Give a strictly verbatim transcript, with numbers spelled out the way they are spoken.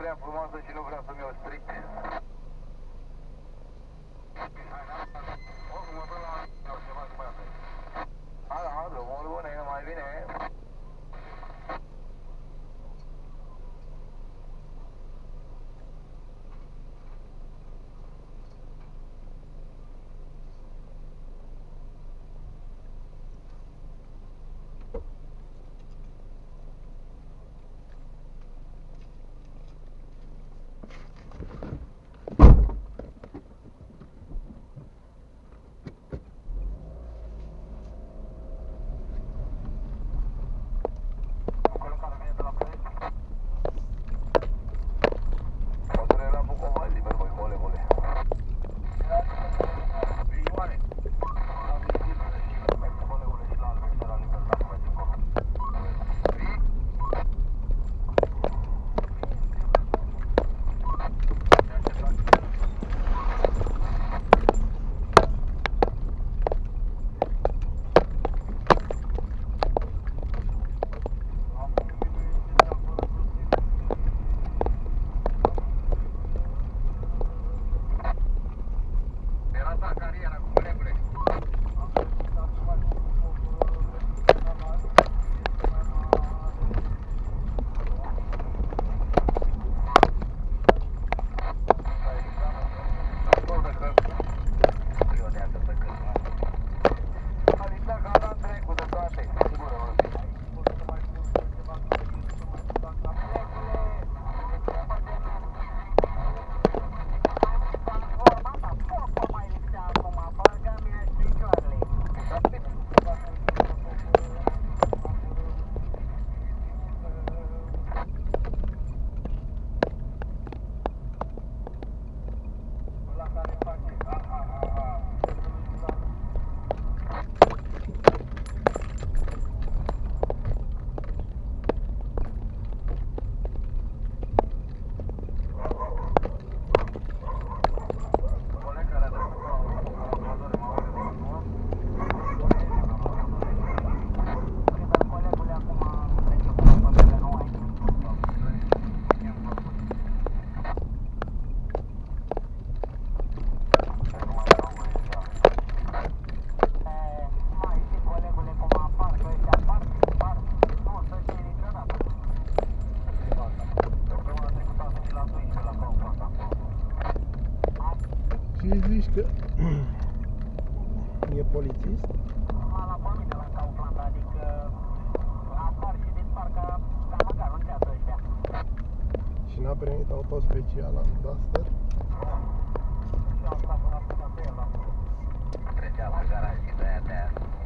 prea frumoasă și nu vreau să-mi o stric. Da, da, drumul bun, e mai bine. Și zici că e polițist? La familie la Kaufland, adică apar și dispar ca, ca măcar un ceas ăștia. Și n-a primit auto special în Duster? Și asta până până pe el acolo. Trecea la garaj și de-aia de-aia.